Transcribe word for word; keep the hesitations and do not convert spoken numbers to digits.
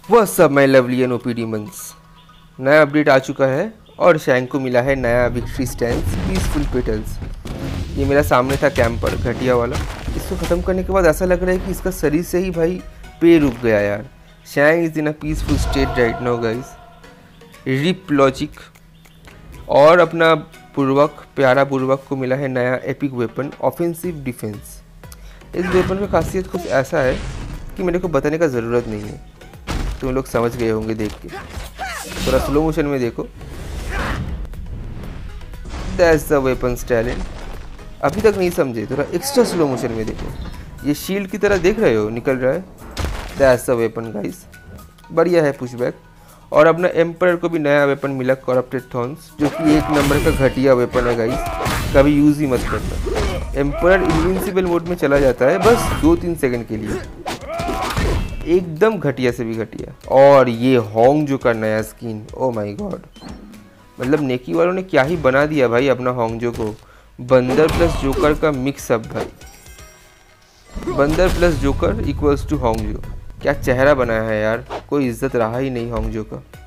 वह सब my lovely and OP demons, नया अपडेट आ चुका है और शैंक को मिला है नया विक्ट्री स्टैंस पीसफुल पेटल्स। ये मेरा सामने था कैंपर घटिया वाला। इसको ख़त्म करने के बाद ऐसा लग रहा है कि इसका शरीर से ही भाई पे रुक गया यार। Shank is in a peaceful state right now guys. रिप लॉजिक और अपना पूर्वक प्यारा पूर्वक को मिला है नया एपिक वेपन ऑफेंसिव डिफेंस। इस वेपन का खासियत कुछ ऐसा है कि मेरे को बताने का ज़रूरत नहीं है, तुम लोग समझ गए होंगे देख के। थोड़ा स्लो मोशन में देखो, दैट्स द वेपन्स टैलेंट। अभी तक नहीं समझे, थोड़ा एक्स्ट्रा स्लो मोशन में देखो। ये शील्ड की तरह देख रहे हो निकल रहा है, दैट्स द वेपन गाइस। बढ़िया है पुशबैक। और अपना एम्पर को भी नया वेपन मिला करप्टेड थॉर्न्स, जो कि एक नंबर का घटिया वेपन है गाइस, कभी यूज़ ही मत करना। एम्पर इनविंसिबल मोड में चला जाता है बस दो तीन सेकंड के लिए, एकदम घटिया से भी घटिया। और ये होंगजो का नया स्किन, ओ माय गॉड, मतलब नेकी वालों ने क्या ही बना दिया भाई अपना होंगजो को। बंदर प्लस जोकर का मिक्सअप भाई, बंदर प्लस जोकर इक्वल्स टू होंगजो। क्या चेहरा बनाया है यार, कोई इज्जत रहा ही नहीं होंगजो का।